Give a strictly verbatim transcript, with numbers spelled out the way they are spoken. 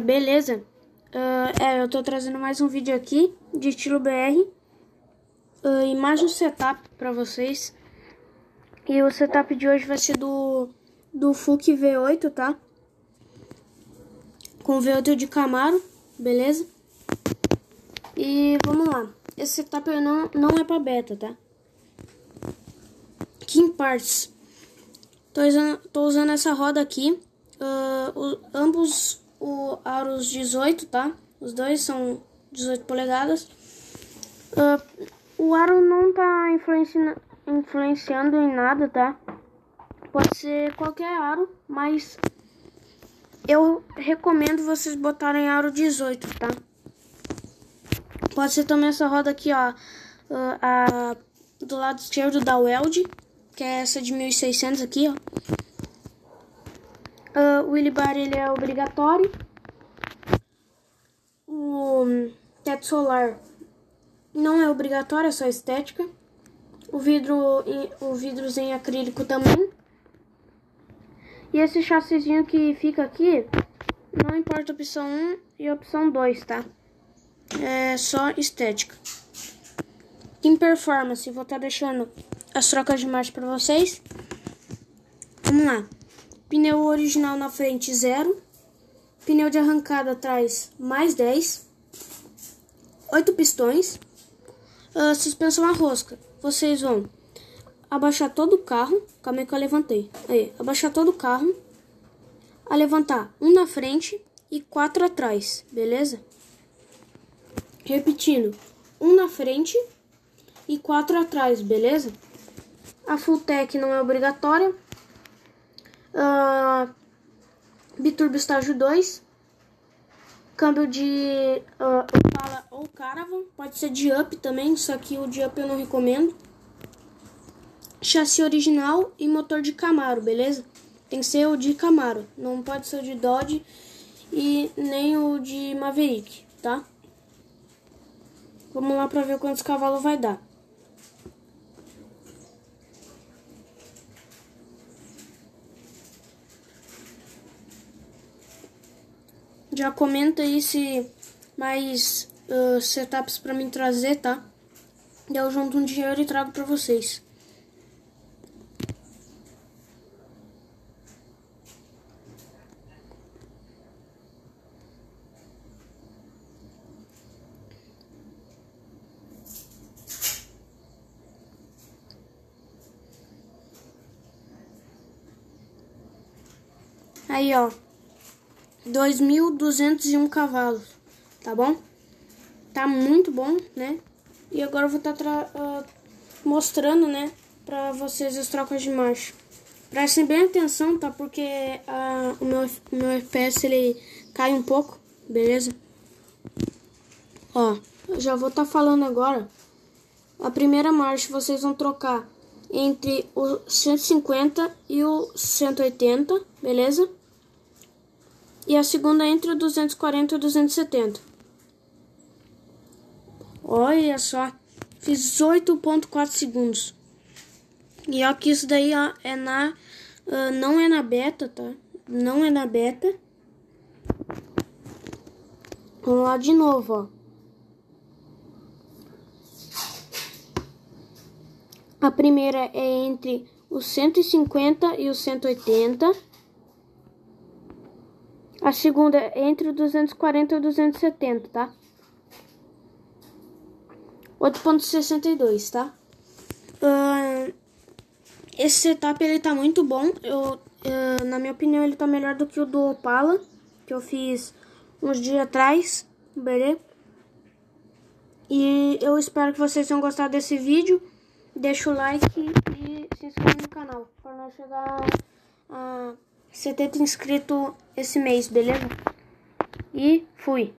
Beleza? Uh, é, eu tô trazendo mais um vídeo aqui de estilo B R uh, e mais um setup pra vocês. E o setup de hoje vai ser do, do Fuc V oito, tá? Com V oito de Camaro, beleza? E vamos lá. Esse setup não, não é pra beta, tá? King Parts. Tô usando, tô usando essa roda aqui. Uh, o, ambos o aros dezoito, tá? Os dois são dezoito polegadas. Uh, o aro não tá influenci influenciando em nada, tá? Pode ser qualquer aro, mas eu recomendo vocês botarem aro dezoito, tá? Pode ser também essa roda aqui, ó, uh, a, do lado esquerdo da Weld, que é essa de mil e seiscentos aqui, ó. Uh, o wheel bar ele é obrigatório. O teto solar não é obrigatório, é só estética. O vidro, o vidros em acrílico também. E esse chassizinho que fica aqui, não importa a opção um e a opção dois, tá? É só estética. Em performance, vou estar deixando as trocas de marcha para vocês. Vamos lá. Pneu original na frente, zero. Pneu de arrancada atrás, mais dez. oito pistões. Uh, suspensão a rosca. Vocês vão abaixar todo o carro. Calma aí que eu levantei. Aí, abaixar todo o carro. A levantar um na frente e quatro atrás, beleza? Repetindo. Um na frente e quatro atrás, beleza? A full tech não é obrigatória. Uh, biturbo estágio dois. Câmbio de uh, Opala ou Caravan. Pode ser de up também, só que o de up eu não recomendo. Chassi original e motor de Camaro, beleza? Tem que ser o de Camaro, não pode ser o de Dodge e nem o de Maverick, tá? Vamos lá pra ver quantos cavalos vai dar. Já comenta aí se mais uh, setups pra mim trazer, tá? E eu junto um dinheiro e trago pra vocês. Aí, ó. dois mil duzentos e um cavalos, tá bom? Tá muito bom, né? E agora eu vou estar tá uh, mostrando, né, pra vocês as trocas de marcha. Prestem bem atenção, tá? Porque uh, o, meu, o meu F P S, ele cai um pouco, beleza? Ó, eu já vou estar tá falando agora. A primeira marcha vocês vão trocar entre o cento e cinquenta e o cento e oitenta, beleza? E a segunda entre o duzentos e quarenta e o duzentos e setenta. Olha só. Fiz oito ponto quatro segundos. E ó que isso daí, ó, é na... Uh, não é na beta, tá? Não é na beta. Vamos lá de novo, ó. A primeira é entre o cento e cinquenta e o cento e oitenta. A segunda é entre o duzentos e quarenta e o duzentos e setenta, tá? oito ponto sessenta e dois, tá? Uh, esse setup, ele tá muito bom. Eu, uh, na minha opinião, ele tá melhor do que o do Opala, que eu fiz uns dias atrás, beleza? E eu espero que vocês tenham gostado desse vídeo. Deixa o like e se inscreve no canal, para nós chegar a setenta inscritos esse mês, beleza? E fui!